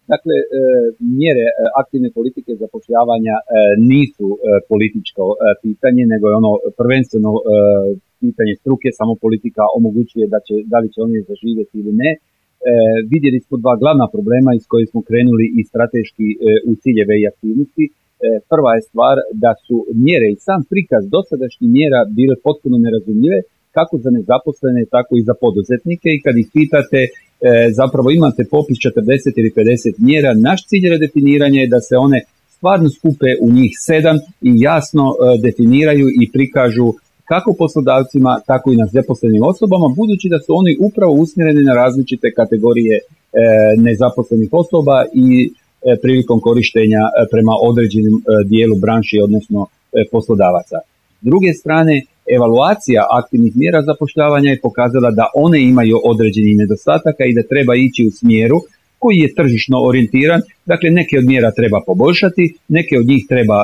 Dakle, mjere aktivne politike zapošljavanja nisu političko pitanje, nego je ono prvenstveno pitanje struke, samo politika omogućuje da li će oni zaživjeti ili ne. Vidjeli smo dva glavna problema iz kojih smo krenuli i strateški u ciljeve i aktivnosti. Prva je stvar da su mjere i sam prikaz dosadašnjih mjera bile potpuno nerazumljive, kako za nezaposlene, tako i za poduzetnike, i kad ih pitate, zapravo imate popis 40 ili 50 mjera, naš cilj redefiniranja je da se one stvarno skupe u njih 7 i jasno definiraju i prikažu kako poslodavcima, tako i na zaposlenim osobama, budući da su oni upravo usmjereni na različite kategorije nezaposlenih osoba i prilikom korištenja prema određenim dijelu branši, odnosno poslodavaca. S druge strane, evaluacija aktivnih mjera zapošljavanja je pokazala da one imaju određenih nedostataka i da treba ići u smjeru koji je tržišno orijentiran. Dakle, neke od mjera treba poboljšati, neke od njih treba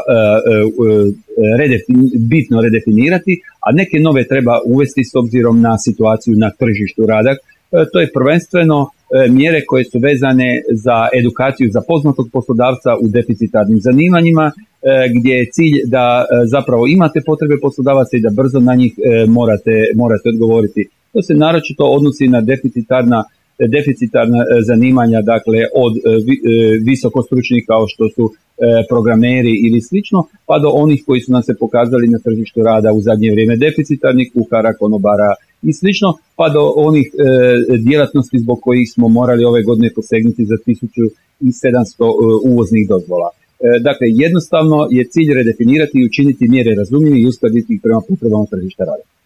bitno redefinirati, a neke nove treba uvesti s obzirom na situaciju na tržištu rada. To je prvenstveno mjere koje su vezane za edukaciju za poznatog poslodavca u deficitarnim zanimanjima, gdje je cilj da zapravo imate potrebe poslodavaca i da brzo na njih morate odgovoriti. To se naročito odnosi na deficitarna zanimanja, dakle od visokostručnih kao što su programeri ili slično, pa do onih koji su nam se pokazali na tržištu rada u zadnje vrijeme deficitarnih, kuhara, konobara i slično, pa do onih djelatnosti zbog kojih smo morali ove godine posegnuti za 1700 uvoznih dozvola. Dakle, jednostavno je cilj redefinirati i učiniti mjere razumljive i uskladiti ih prema potrebama tržišta rada.